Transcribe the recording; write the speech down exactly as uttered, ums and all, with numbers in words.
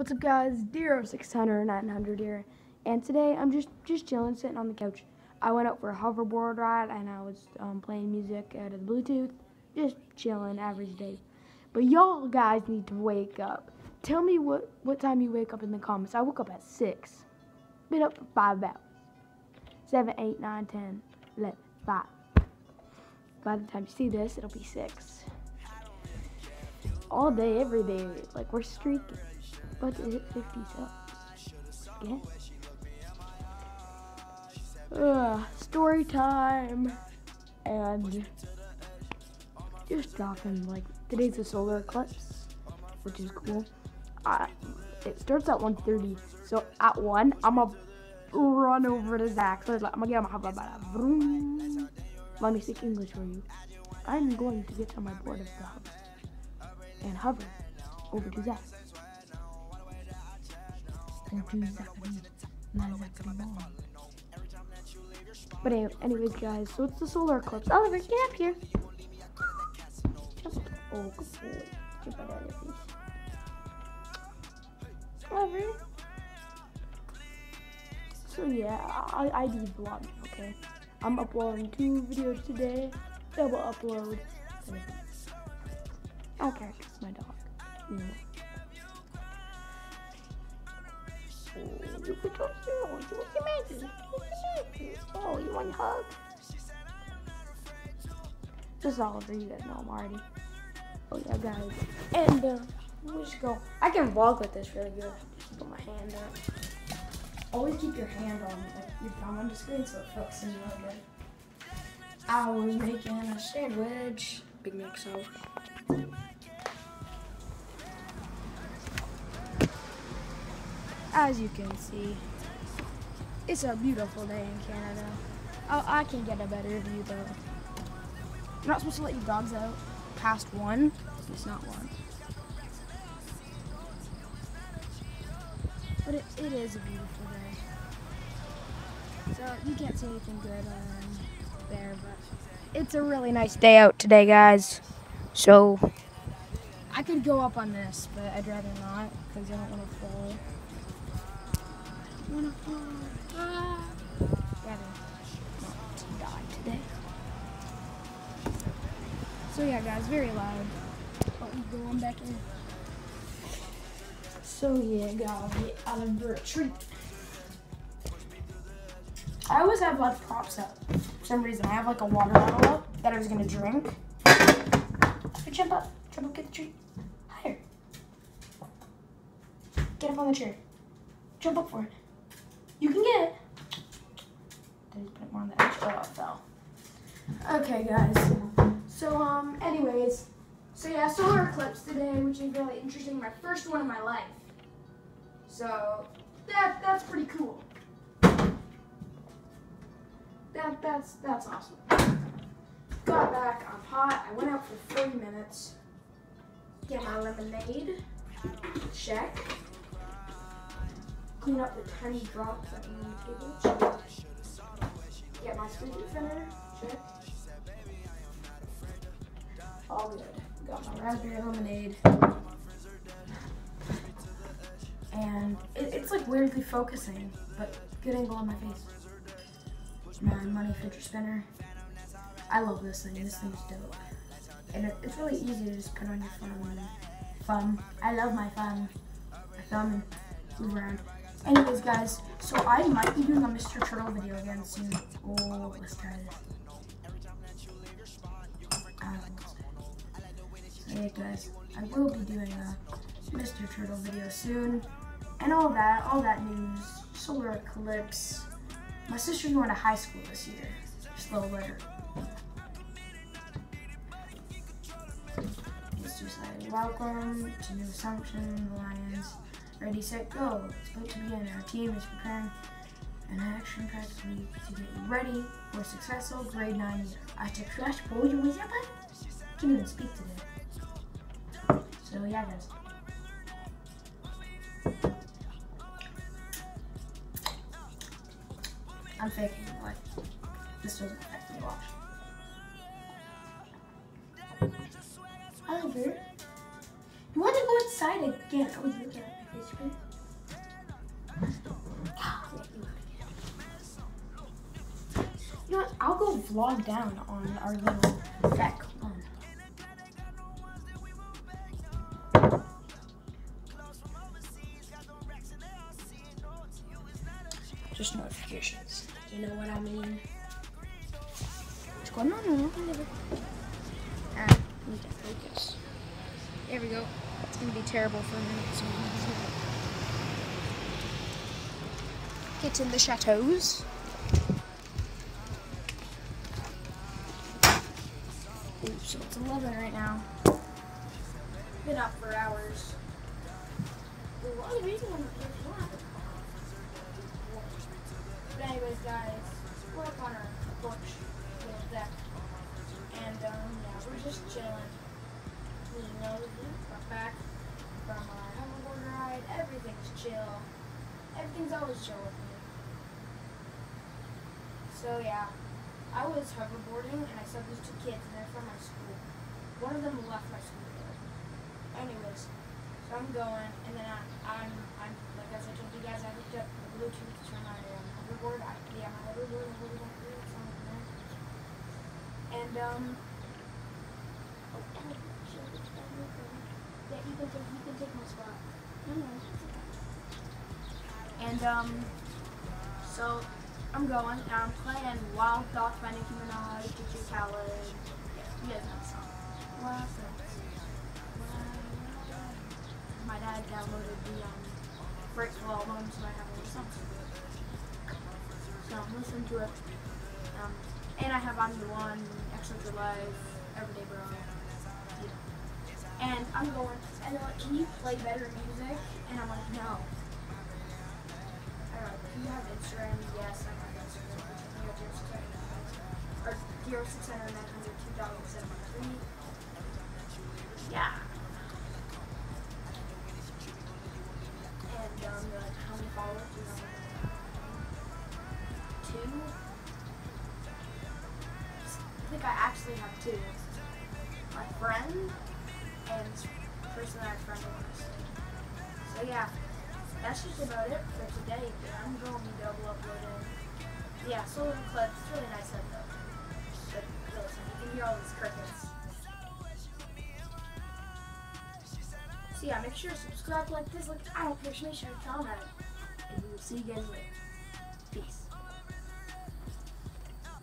What's up, guys? Dero six hundred, nine hundred here, and today I'm just just chilling, sitting on the couch. I went out for a hoverboard ride, and I was um, playing music out of the Bluetooth, just chilling, average day. But y'all guys need to wake up. Tell me what what time you wake up in the comments. I woke up at six. Been up for five hours. Seven, eight, nine, ten, eleven, five. By the time you see this, it'll be six. All day, every day, like we're streaking. About to hit fifty subs. Yeah. Uh, story time. And just talking, like, today's a solar eclipse, which is cool. Uh, it starts at one thirty, so at one, I'm gonna run over to Zach. So like, I'm gonna get on my hover. Vroom. Let me speak English for you. I'm going to get on my board of the hover and hover over to Zach. But anyway, anyways, guys, so it's the solar eclipse. Oliver, get up here. Jump. Oh, good boy. Jump out of your face. Oliver. So yeah, I, I do vlogging, okay? I'm uploading two videos today. Double upload. Okay, it's my dog. Yeah. Oh, you could talk to you. You look amazing. Oh, you want a hug? This is Oliver. You guys know him already. Oh yeah, guys. And uh, we should go. I can vlog with this really good. Just put my hand up. Always keep your hand on like, your thumb on the screen so it focuses really good. I was making a sandwich. Big Mac sauce. As you can see, it's a beautiful day in Canada. Oh, I can't get a better view though. You're not supposed to let your dogs out past one. It's not one. But it, it is a beautiful day. So you can't see anything good on there, but it's a really nice day out today, guys. So I could go up on this, but I'd rather not because I don't want to fall. Wanna fall. Ah. Rather not die today. So yeah, guys, very loud. But we go on back in. So yeah, gotta get out of the retreat. I always have like props up. For some reason, I have like a water bottle up that I was gonna drink. So jump up, jump up, get the tree. Higher. Get up on the tree. Jump up for it. You can get it. Did just put it more on the edge? Oh, it fell. Okay, guys. So, um, anyways. So, yeah, solar eclipse today, which is really interesting. My first one in my life. So, that that's pretty cool. That, that's, that's awesome. Got back, I'm hot. I went out for forty minutes. Get my lemonade. Check. Clean up the tiny drops that are on the table. Check. Get my sweet thinner. Check. All good. Got my raspberry lemonade. And it, it's like weirdly focusing, but good angle on my face. My money fidget spinner. I love this thing. This thing's dope. And it, it's really easy to just put on your phone. Thumb. I love my thumb. My thumb and move around. Anyways, guys, so I might be doing a Mister Turtle video again soon. Oh, let's try this. Um, so yeah, guys, I will be doing a Mister Turtle video soon. And all that, all that news, solar eclipse. My sister's going to high school this year. Just a little later. It's just like, welcome to New Assumption, the Lions. Ready, set, go. It's about to begin. Our team is preparing an action practice week to get ready for a successful grade nine year. I took trash boy, you was up? Can't even speak today. So yeah, guys. I'm faking it, like this doesn't affect me. Watch. Oliver, you want to go inside again? Oh, you look at it. screen. You know what? I'll go vlog down on our little fat clone. Just notifications. You know what I mean? What's going on? No, no, never. Alright, need to focus. There we go. It's gonna be terrible for a minute. So get in the chateaus. Ooh, so it's eleven right now. Been up for hours. Well, the reason I'm But anyways, guys, we're up on our porch little deck, and um, yeah, we're just chilling. You know, we're back from our hoverboard ride. Everything's chill. Everything's always chill with me. So yeah, I was hoverboarding, and I saw these two kids, and they're from my school. One of them left my school. Anyways, so I'm going, and then I, I'm, I'm, like as I told you guys, I hooked up the Bluetooth to my um, hoverboard. I, yeah, my hoverboard is really going through. It's on there. And um, oh, oh, shit, it's down here. Yeah, you can take, you can take my spot. No, no, it's okay. And um, so I'm going, and I'm playing Wild Thoughts by Nicki Minaj, D J Khaled. Yeah, you guys know the song. Wild Thoughts. My dad downloaded the um, Breakful album, so I have all the songs. So I'm listening to it. Um, and I have I'm the One, Extra Your Life, Everyday Bro. Yeah. And I'm going, and they're like, can you play better music? And I'm like, no. I don't know, do you have Instagram? Yes, I have Instagram. Or zero six hundred nine hundred two thousand seventy-three. Yeah. And um, like, how many followers do you have? Two? I think I actually have two. My friend and the person that I friend with. So yeah, that's just about it for today. I'm going to be double uploading. Yeah, solar eclipse. It's really nice up though. But listen, you can hear all these crickets. So yeah, make sure to subscribe, like this, like I don't care, make sure to comment. And we will see you guys later. Peace.